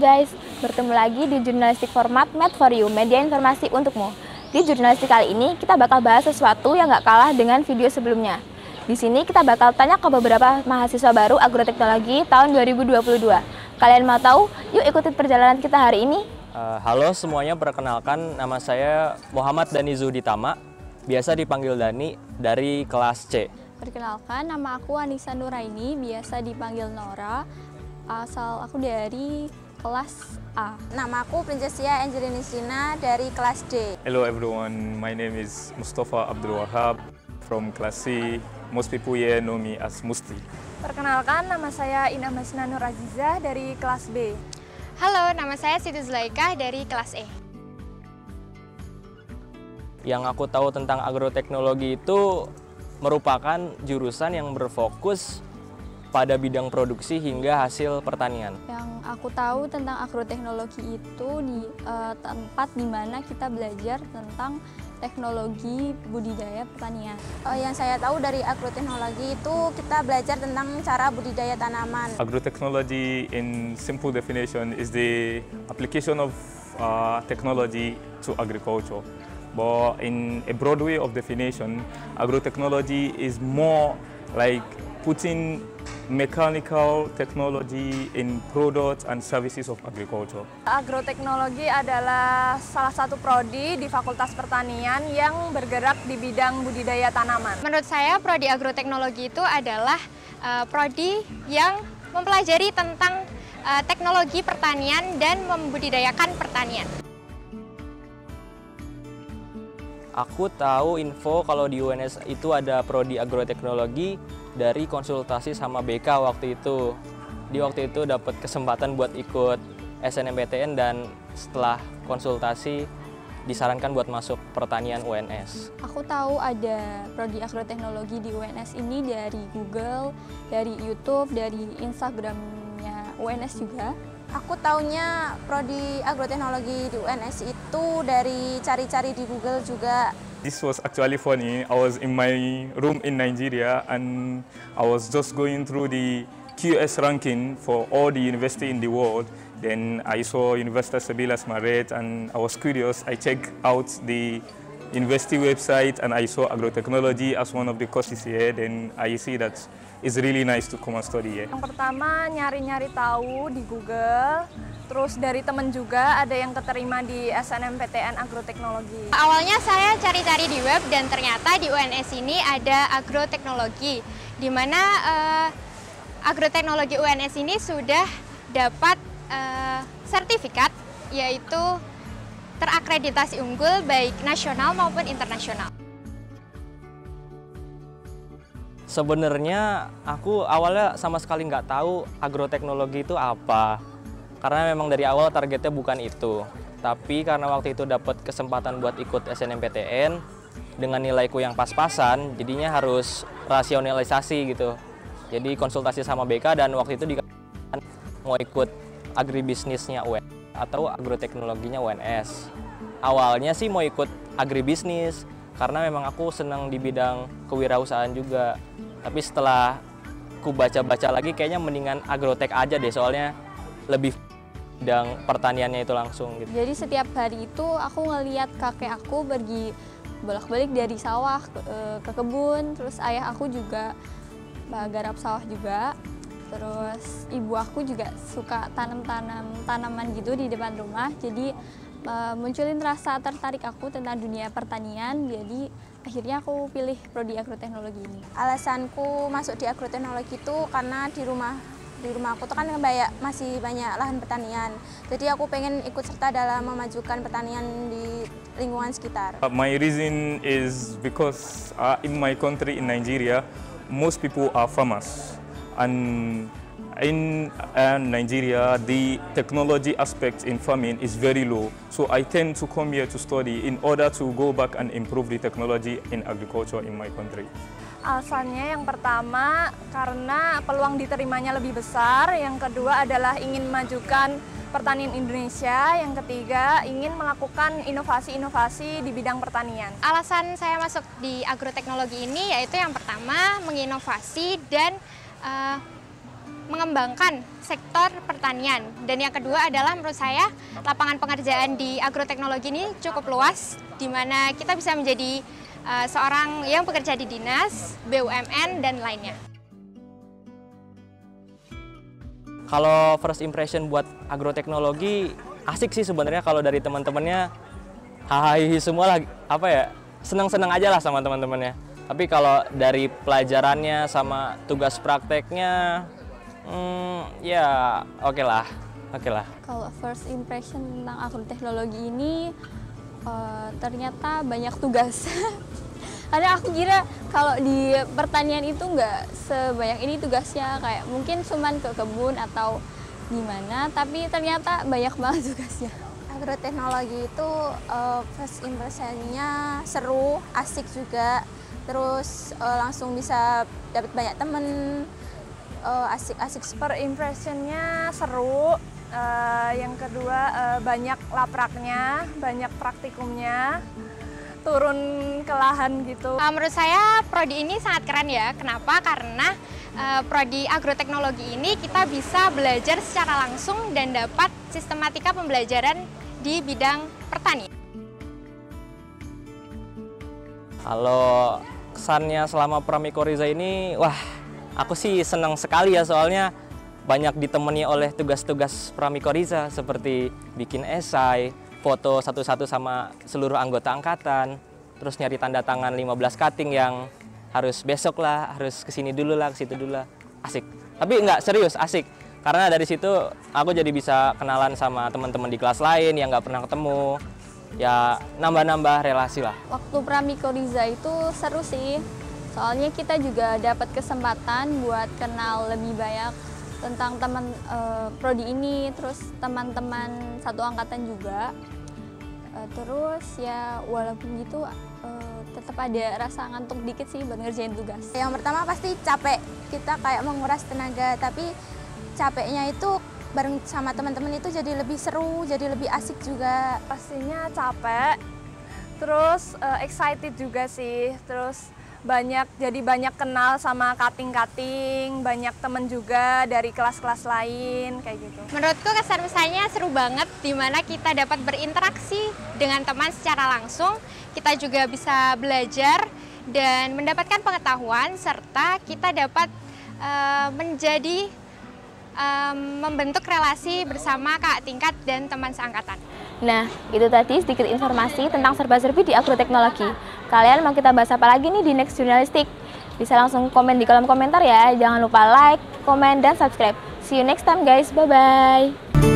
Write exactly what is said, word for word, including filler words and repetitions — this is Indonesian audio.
guys, bertemu lagi di jurnalistik format Made for You, media informasi untukmu. Di jurnalistik kali ini kita bakal bahas sesuatu yang gak kalah dengan video sebelumnya. Di sini kita bakal tanya ke beberapa mahasiswa baru agroteknologi tahun dua ribu dua puluh dua. Kalian mau tahu? Yuk ikutin perjalanan kita hari ini. Uh, halo semuanya, perkenalkan nama saya Muhammad Dani Zuditama, biasa dipanggil Dani, dari kelas C. Perkenalkan, nama aku Anissa Nuraini, biasa dipanggil Nora. Asal aku dari kelas A. Nama aku Princessia Angelina Sina dari kelas D. Hello everyone, my name is Mustafa Abdul Wahab from class C. Most people here know me as Musti. Perkenalkan, nama saya Indah Masna Nur Azizah dari kelas B. Halo, nama saya Siti Zulaikah dari kelas E. Yang aku tahu tentang agroteknologi itu merupakan jurusan yang berfokus pada bidang produksi hingga hasil pertanian. Yang aku tahu tentang agroteknologi itu di uh, tempat di mana kita belajar tentang teknologi budidaya pertanian. Oh, yang saya tahu dari agroteknologi itu kita belajar tentang cara budidaya tanaman. Agrotechnology in simple definition is the application of uh, technology to agriculture. But in a broad way of definition, agrotechnology is more like putting mechanical technology in products and services of agriculture. Agroteknologi adalah salah satu prodi di Fakultas Pertanian yang bergerak di bidang budidaya tanaman. Menurut saya, prodi agroteknologi itu adalah uh, prodi yang mempelajari tentang uh, teknologi pertanian dan membudidayakan pertanian. Aku tahu info kalau di U N S itu ada prodi agroteknologi dari konsultasi sama B K waktu itu. Di waktu itu dapat kesempatan buat ikut S N M P T N dan setelah konsultasi disarankan buat masuk pertanian U N S. Aku tahu ada prodi agroteknologi di U N S ini dari Google, dari YouTube, dari Instagramnya U N S juga. Aku taunya prodi agroteknologi di U N S itu dari cari-cari di Google juga. This was actually funny. I was in my room in Nigeria and I was just going through the Q S ranking for all the university in the world. Then I saw Universitas Sabila Smaret and I was curious. I checked out the university website and I saw agrotechnology as one of the courses here. Then I see that it's really nice to come and study here. Yang pertama, nyari-nyari tahu di Google. Terus dari temen juga ada yang keterima di S N M P T N Agroteknologi. Awalnya saya cari-cari di web dan ternyata di U N S ini ada agroteknologi, di mana uh, agroteknologi U N S ini sudah dapat uh, sertifikat, yaitu terakreditasi unggul baik nasional maupun internasional. Sebenarnya aku awalnya sama sekali nggak tahu agroteknologi itu apa. Karena memang dari awal targetnya bukan itu. Tapi karena waktu itu dapat kesempatan buat ikut S N M P T N dengan nilaiku yang pas-pasan, jadinya harus rasionalisasi gitu. Jadi konsultasi sama B K dan waktu itu dikatakan mau ikut agribisnisnya U N S atau agroteknologinya U N S. Awalnya sih mau ikut agribisnis karena memang aku senang di bidang kewirausahaan juga. Tapi setelah ku baca-baca lagi kayaknya mendingan agrotek aja deh, soalnya lebih bidang pertaniannya itu langsung gitu. Jadi setiap hari itu aku ngeliat kakek aku pergi bolak-balik dari sawah ke, ke kebun, terus ayah aku juga garap sawah juga. Terus ibu aku juga suka tanam-tanam tanaman gitu di depan rumah. Jadi uh, munculin rasa tertarik aku tentang dunia pertanian. Jadi akhirnya aku pilih prodi agroteknologi ini. Alasanku masuk di agroteknologi itu karena di rumah di rumah aku tuh kan banyak, masih banyak lahan pertanian. Jadi aku pengen ikut serta dalam memajukan pertanian di lingkungan sekitar. Uh, my reason is because uh, in my country, in Nigeria, most people are farmers. And in uh, Nigeria, the technology aspect in farming is very low. So I tend to come here to study in order to go back and improve the technology in agriculture in my country. Alasannya yang pertama karena peluang diterimanya lebih besar, yang kedua adalah ingin memajukan pertanian Indonesia, yang ketiga ingin melakukan inovasi-inovasi di bidang pertanian. Alasan saya masuk di agroteknologi ini yaitu yang pertama menginovasi dan uh, mengembangkan sektor pertanian. Dan yang kedua adalah menurut saya lapangan pekerjaan di agroteknologi ini cukup luas, di mana kita bisa menjadi uh, seorang yang bekerja di dinas, B U M N, dan lainnya. Kalau first impression buat agroteknologi asik sih sebenarnya, kalau dari teman-temannya hahaha semua lah, apa ya, senang-senang aja lah sama teman-temannya. Tapi kalau dari pelajarannya sama tugas prakteknya, hmm, ya oke okay lah, oke okay lah. Kalau first impression tentang agroteknologi ini uh, ternyata banyak tugas. Karena aku kira kalau di pertanian itu nggak sebanyak ini tugasnya, kayak mungkin cuman ke kebun atau gimana, tapi ternyata banyak banget tugasnya. Agroteknologi itu uh, first impression-nya seru, asik juga, terus uh, langsung bisa dapat banyak temen, uh, asik-asik. Per impression-nya seru, uh, yang kedua uh, banyak lapraknya, banyak praktikumnya, turun ke lahan gitu. Uh, menurut saya prodi ini sangat keren ya. Kenapa? Karena uh, prodi agroteknologi ini kita bisa belajar secara langsung dan dapat sistematika pembelajaran di bidang pertanian. Kalau kesannya selama Pramikoriza ini, wah, aku sih senang sekali ya, soalnya banyak ditemani oleh tugas-tugas Pramikoriza seperti bikin esai, foto satu-satu sama seluruh anggota angkatan, terus nyari tanda tangan lima belas cutting yang harus besok lah, harus kesini dulu lah, ke situ dulu lah. Asik. Tapi nggak serius, asik. Karena dari situ aku jadi bisa kenalan sama teman-teman di kelas lain yang nggak pernah ketemu. Ya nambah-nambah relasi lah. Waktu Pramikoriza itu seru sih, soalnya kita juga dapat kesempatan buat kenal lebih banyak tentang teman uh, prodi ini, terus teman-teman satu angkatan juga. Uh, terus ya walaupun gitu uh, tetap ada rasa ngantuk dikit sih buat ngerjain tugas. Yang pertama pasti capek, kita kayak menguras tenaga, tapi capeknya itu bareng sama teman-teman itu jadi lebih seru, jadi lebih asik juga. Pastinya capek, terus uh, excited juga sih, terus banyak jadi banyak kenal sama cutting-cutting, banyak temen juga dari kelas-kelas lain kayak gitu. Menurutku kesan besarnya seru banget, dimana kita dapat berinteraksi dengan teman secara langsung, kita juga bisa belajar dan mendapatkan pengetahuan, serta kita dapat uh, menjadi um, membentuk relasi bersama kakak tingkat dan teman seangkatan. Nah, itu tadi sedikit informasi tentang serba-serbi di agroteknologi. Kalian mau kita bahas apa lagi nih di Next Jurnalistik? Bisa langsung komen di kolom komentar ya. Jangan lupa like, komen, dan subscribe. See you next time guys. Bye-bye.